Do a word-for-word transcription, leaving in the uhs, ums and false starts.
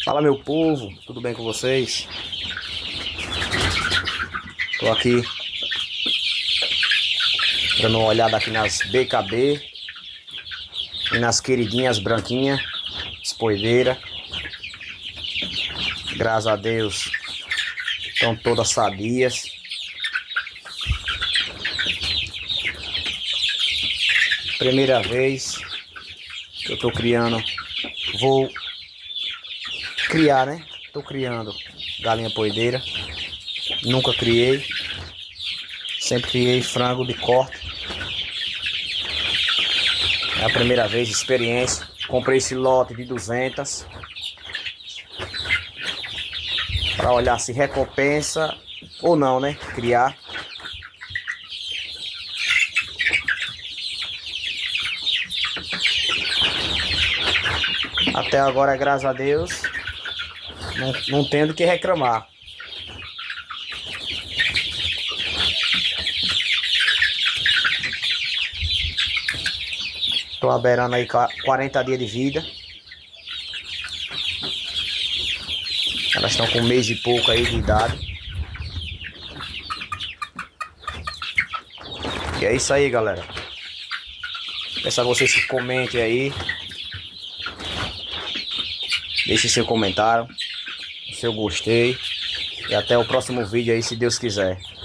Fala, meu povo, tudo bem com vocês? Tô aqui dando uma olhada aqui nas B K B e nas queridinhas branquinhas, espoideira. Graças a Deus estão todas sadias. Primeira vez que eu tô criando, vou criar, né? Tô criando galinha poideira. Nunca criei. Sempre criei frango de corte. É a primeira vez, experiência. Comprei esse lote de duzentas para olhar se recompensa ou não, né? Criar. Até agora, graças a Deus, não, não tenho do que reclamar. Tô aberando aí quarenta dias de vida. Elas estão com um mês e pouco aí de idade. E é isso aí, galera. Peço a vocês que comentem aí. Deixe seu comentário, seu gostei. E até o próximo vídeo aí, se Deus quiser.